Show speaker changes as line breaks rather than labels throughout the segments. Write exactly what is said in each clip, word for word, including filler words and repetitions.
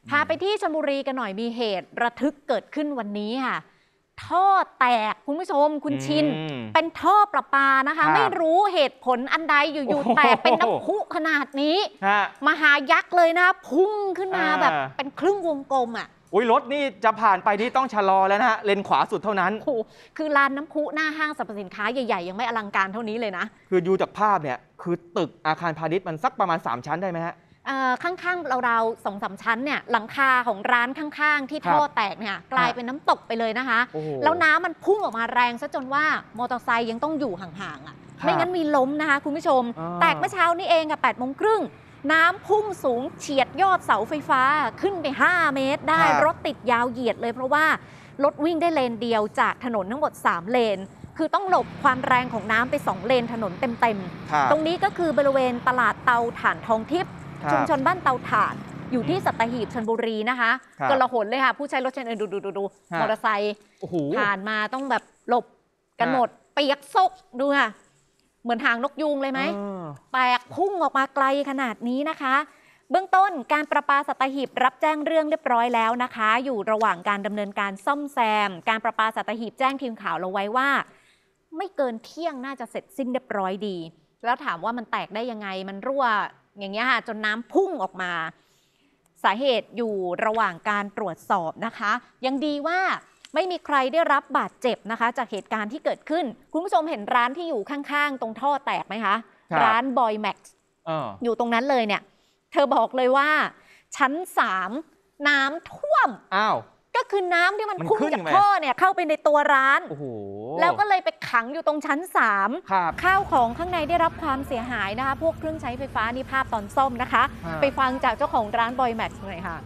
พาไปที่ชลบุรีกันหน่อยมีเหตุระทึกเกิดขึ้นวันนี้ค่ะท่อแตกคุณผู้ชมคุณชินเป็นท่อประปานะคะไม่รู้เหตุผลอันใดอยู่ๆแตกเป็นน้ำพุขนาดนี้มหายักษ์เลยนะพุ่งขึ้นมาแบบเป็นครึ่งวงกลมอ่ะ
อุ้ยรถนี่จะผ่านไปนี่ต้องชะลอแล้วนะฮะเลนขวาสุดเท่านั้น
โอ้คือลานน้ำพุหน้าห้างสรรพสินค้าใหญ่ๆยังไม่อลังการเท่านี้เลยนะ
คือดูจากภาพเนี่ยคือตึกอาคารพาณิชย์มันสักประมาณสามชั้นได้ไหมฮะ
ข้างๆเราๆสองสามชั้นเนี่ยหลังคาของร้านข้างๆที่ท่อแตกเนี่ยกลายเป็นน้ำตกไปเลยนะคะแล้วน้ำมันพุ่งออกมาแรงซะจนว่ามอเตอร์ไซค์ยังต้องอยู่ห่างๆอ่ะไม่งั้นมีล้มนะคะคุณผู้ชมแตกเมื่อเช้านี้เองค่ะแปดโมงครึ่งน้ำพุ่งสูงเฉียดยอดเสาไฟฟ้าขึ้นไปห้าเมตรได้รถติดยาวเหยียดเลยเพราะว่ารถวิ่งได้เลนเดียวจากถนนทั้งหมดสามเลนคือต้องหลบความแรงของน้ำไปสองเลนถนนเต็มๆตรงนี้ก็คือบริเวณตลาดเตาถ่านทองทิพย์ชุมชนบ้านเตาถ่านอยู่ที่สัตหีบชลบุรีนะคะกลาหนเลยค่ะผู้ใช้รถเช่นดูดูดูดูมอเตอร์ไซค์ผ่านมาต้องแบบหลบกันหมดเปียกซกดูค่ะเหมือนหางนกยูงเลยไหมแตกพุ่งออกมาไกลขนาดนี้นะคะเบื้องต้นการประปาสัตหีบรับแจ้งเรื่องเรียบร้อยแล้วนะคะอยู่ระหว่างการดำเนินการซ่อมแซมการประปาสัตหีบแจ้งทีมข่าวเราไว้ว่าไม่เกินเที่ยงน่าจะเสร็จสิ้นเรียบร้อยดีแล้วถามว่ามันแตกได้ยังไงมันรั่วอย่างเงี้ยค่ะจนน้ำพุ่งออกมาสาเหตุอยู่ระหว่างการตรวจสอบนะคะยังดีว่าไม่มีใครได้รับบาดเจ็บนะคะจากเหตุการณ์ที่เกิดขึ้นคุณผู้ชมเห็นร้านที่อยู่ข้างๆตรงท่อแตกไหมคะร้านบอยแม็กซ์อยู่ตรงนั้นเลยเนี่ยเธอบอกเลยว่าชั้นสามน้ำท่วม
อ้าว
ก็คือน้ำที่มันพุ่งจากท่อเนี่ยเข้าไปในตัวร้านแล้วก็เลยไปขังอยู่ตรงชั้นสามข้าวของข้างในได้รับความเสียหายนะคะพวกเครื่องใช้ไฟฟ้านี่ภาพตอนซ่อมนะคะไปฟังจากเจ้าของร้านบอยแม็กซ์หน่อยค่ะ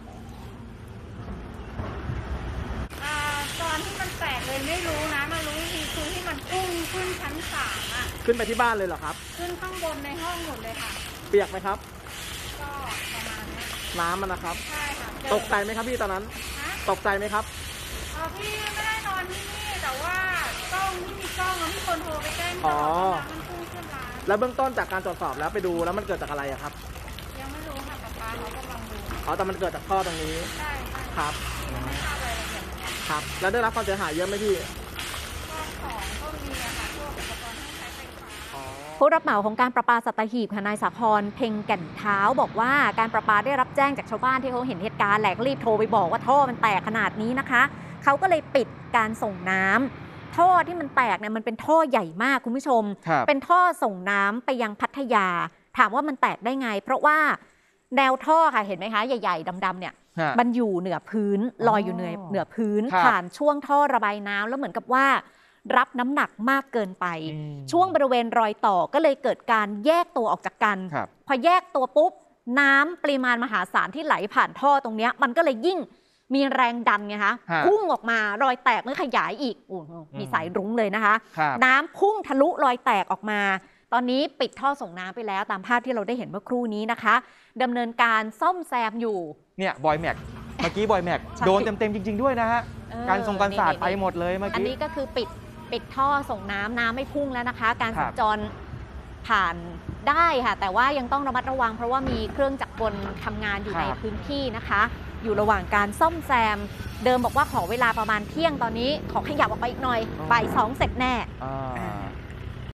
ตอนที่มันแตกเลยไม่รู้นะมารู้ทีคือที่มันพุ่งขึ้นชั้นสามอ่ะ
ขึ้นไปที่บ้านเลยเหรอครับ
ขึ้นข้างบนในห้องหมดเลยค่ะ
เปียกไหมครับ
ก็ประมาณนี้
น้ำมันนะครับ
ใช่ค่ะ
ตกใจไหมครับพี่ตอนนั้นตกใจไหมครับ
อ๋อพี่ไม่ได้นอนที่นี่แต่ว่ากล้องที่มีกล้องแล้วมีคนโทรไปแจ้งตลอดว่ามันพุ่งขึ้นร้าน
แล้วเบื้องต้นจากการตรวจสอบแล้วไปดูแล้วมันเกิดจากอะไรอะครับ
ยังไม่รู้ค่ะป้าเขากำลังดู
อ๋อแต่มันเกิดจากท่อตรงนี้
ใช่
ครับ
ไม่ทราบอะไรละเอียด
ครับแล้วได้รับความเสียหายเยอะไหมพี่
ก็ของก็มีอะค่ะพวกอุปกรณ์เครื่องใช้ไฟฟ้า
ผู้รับเหมาของการประปาสัตหีบค่ะนายสาครเพ็งแก่นเท้าบอกว่าการประปาได้รับแจ้งจากชาวบ้านที่เขาเห็นเหตุการณ์แหลกรีบโทรไปบอกว่าท่อมันแตกขนาดนี้นะคะเขาก็เลยปิดการส่งน้ำท่อที่มันแตกเนี่ยมันเป็นท่อใหญ่มากคุณผู้ชมเป็นท่อส่งน้ำไปยังพัทยาถามว่ามันแตกได้ไงเพราะว่าแนวท่อค่ะเห็นไหมคะใหญ่ๆดำๆเนี่ยมันอยู่เหนือพื้นลอยอยู่เหนือเหนือพื้นผ่านช่วงท่อระบายน้ำแล้วเหมือนกับว่ารับน้ำหนักมากเกินไปช่วงบริเวณรอยต่อก็เลยเกิดการแยกตัวออกจากกันพอแยกตัวปุ๊บน้ำปริมาณมหาศาลที่ไหลผ่านท่อตรงนี้มันก็เลยยิ่งมีแรงดันไงคะพุ่งออกมารอยแตกเมื่อขยายอีกอมีสายรุ้งเลยนะคะน้ำพุ่งทะลุรอยแตกออกมาตอนนี้ปิดท่อส่งน้ำไปแล้วตามภาพที่เราได้เห็นเมื่อครู่นี้นะคะดำเนินการซ่อมแซมอยู่
เนี่ยบอยแม็กเมื่อกี้บอยแม็กโดนเต็มๆจริงๆด้วยนะฮะการส่งการสาดไปหมดเลยเมื่อกี้
อันนี้ก็คือปิดปิดท่อส่งน้ำน้ำไม่พุ่งแล้วนะคะการสัญจรผ่านได้ค่ะแต่ว่ายังต้องระมัดระวังเพราะว่ามีเครื่องจักรกลทำงานอยู่ในพื้นที่นะคะอยู่ระหว่างการซ่อมแซมเดิมบอกว่าขอเวลาประมาณเที่ยงตอนนี้ขอขยับออกไปอีกหน่อยบ่ายสองเสร็จแน่